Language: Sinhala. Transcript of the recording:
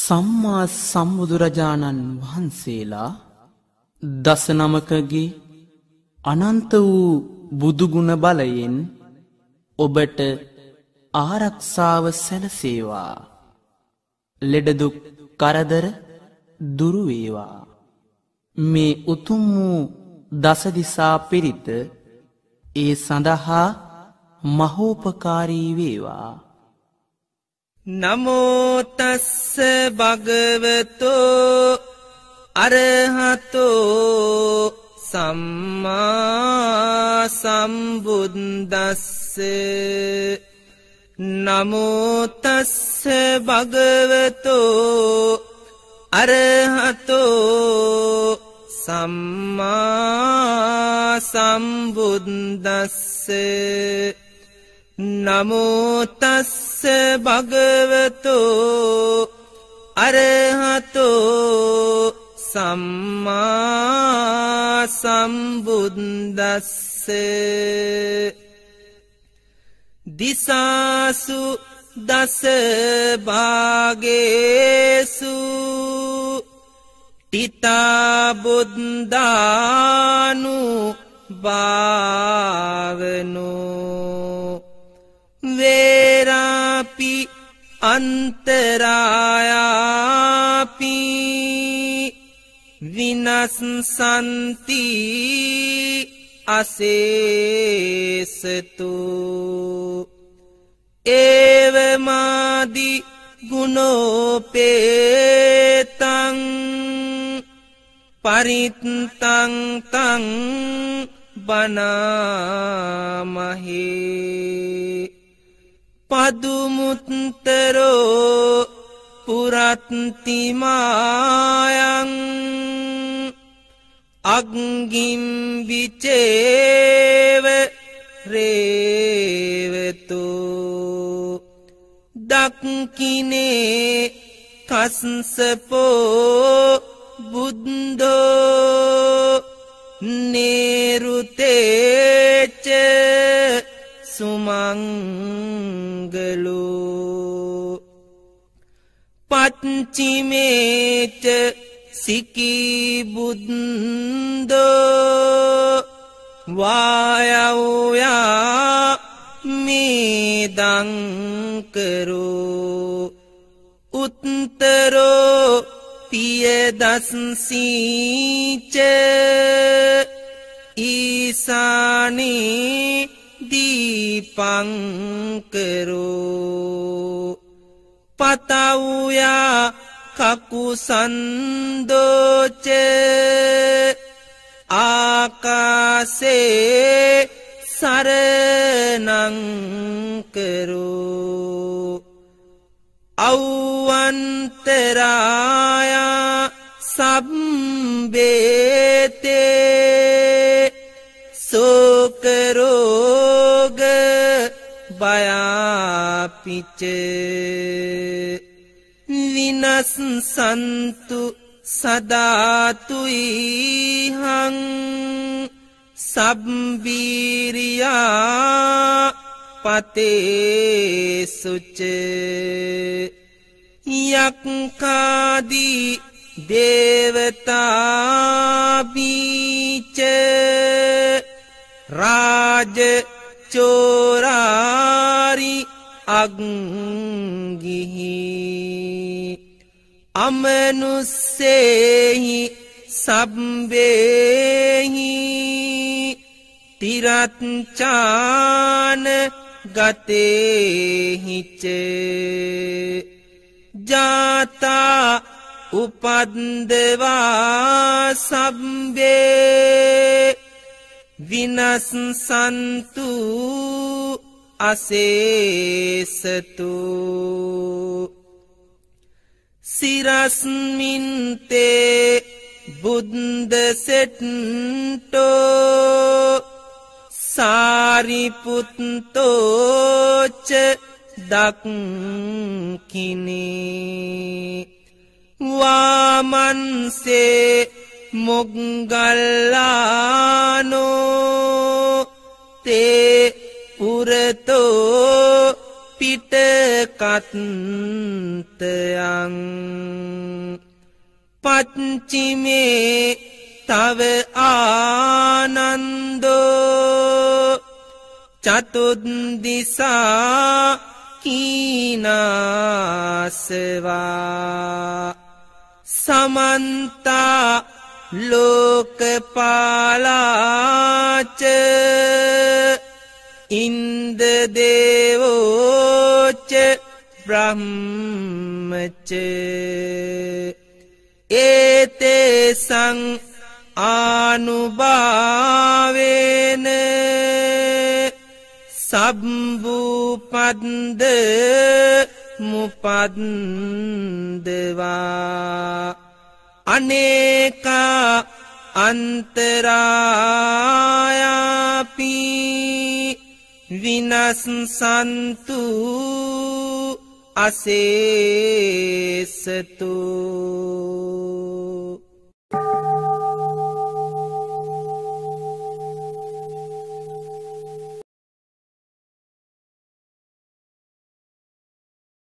සම්මා සම්බුදුරජාණන් වහන්සේලා දස නමකගේ අනන්ත වූ බුදුගුණ බලයෙන් ඔබට ආරක්ෂාව සැලසේවා. ලෙඩදුක් කරදර දුරු වේවා. මේ උතුම් වූ දසදිසා පිරිත ඒ සඳහා මහෝපකාරී වේවා. නමෝ තස්ස භගවතෝ අරහතෝ සම්මා සම්බුද්දස්ස. නමෝ තස්ස භගවතෝ අරහතෝ සම්මා සම්බුද්දස්ස. නමෝ තස්ස භගවතෝ අරහතෝ සම්මා සම්බුද්දස්ස. දිසාසු දස භාගේසු තිතා බුද්ධානු භාවනෝ වේරාපි අන්තරායාපි විනස්සන්ති අසේසතු. ඒවමාදි ගුණෝපේතං පරිත්තං තං බනාමහේ. පදුමුත්තරෝ පුරත්තිමායං අග්ගිම් විචේව රේවතෝ. දක්කිනේ කස්සපෝ බුද්ධෝ නේරුතේච සුමංගලෝ. පච්චිමේච සිකී බුද්ධෝ වායව්‍යා මේදංකරෝ. උත්තරෝ පියදස්සීච ඊසානී දීපංකරෝ. පතව්‍යා කකුසන්දෝච ආකාසේ සරණංකරෝ. අව්වන්තරායා සබ්බේතේ සෝකරෝග බයාපිච විනස්සන්තු සදාතුයිහං සබ්බීරියා පතේසුච. යක්ඛාදී දේවතාබීච රාජ චෝරාරි අග්ගිහි අමනුස්සේහි සබ්බේහි තිරච්ඡාන ගතේහිච. ජාතා උපද්දවා සබ්බේ විනස්සන්තු අසේසතු. සිරස්මින්තේ බුද්ධ සෙට්ටෝ සාරිපුත්තෝච දක්ඛිනේ. වාමන්සේ මොග්ගල්ලානෝ තේ පුරතෝ පිට කත්තයං පච්චිමේ තව ආනන්දෝ චතුද්දිසා කීනාසවා සමන්තා ලෝකපාලාච ඉන්දදේවෝච බ්‍රහ්මච ඒතේසං ආනුභාවේන සබ්බුපද්ද මුපද්දවා අනේකා අන්තරායාපි විනස්සන්තු අසේසතු